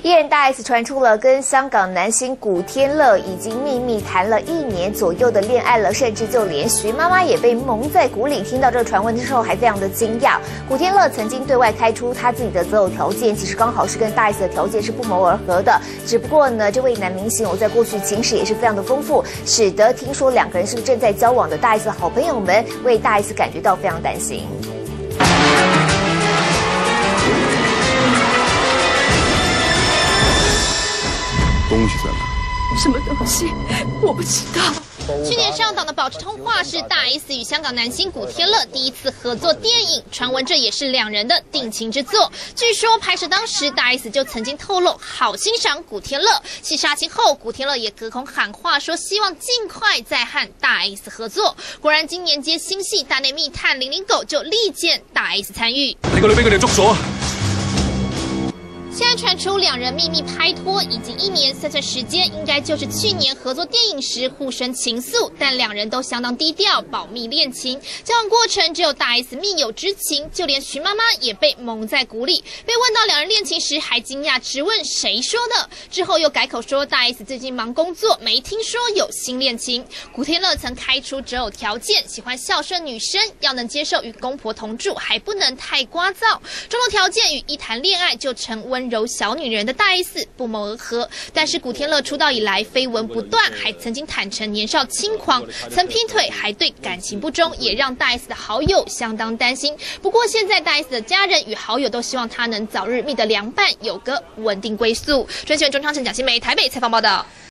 艺人大 S 传出了跟香港男星古天乐已经秘密谈了1年左右的恋爱了，甚至就连徐妈妈也被蒙在鼓里。听到这个传闻的时候，还非常的惊讶。古天乐曾经对外开出他自己的择偶条件，其实刚好是跟大 S 的条件是不谋而合的。只不过呢，这位男明星在过去情史也是非常的丰富，使得听说2个人是正在交往的大 S 的好朋友们为大 S 感觉到非常担心。 东西在哪？ 什么东西？我不知道。 去年上档的《保持通话》是大 S 与香港男星古天乐第一次合作电影，传闻这也是2人的定情之作。据说拍摄当时，大 S 就曾经透露好欣赏古天乐。戏杀青后，古天乐也隔空喊话说希望尽快再和大 S 合作。果然，今年接新戏《大内密探零零狗》就力荐大 S 参与。 你個女俾佢哋捉咗。 现在传出2人秘密拍拖已经1年，算时间应该就是去年合作电影时互生情愫，但2人都相当低调，保密恋情。交往过程只有大 S 密友知情，就连徐妈妈也被蒙在鼓里。被问到2人恋情时，还惊讶直问谁说的，之后又改口说大 S 最近忙工作，没听说有新恋情。古天乐曾开出择偶条件，喜欢孝顺女生，要能接受与公婆同住，还不能太聒噪。众多条件与一谈恋爱就成温柔小女人的大 S 不谋而合，但是古天乐出道以来绯闻不断，还曾经坦诚年少轻狂，曾劈腿，还对感情不忠，也让大 S 的好友相当担心。不过现在大 S 的家人与好友都希望他能早日觅得良伴，有个稳定归宿。专新闻钟昌成、蒋欣梅台北采访报道。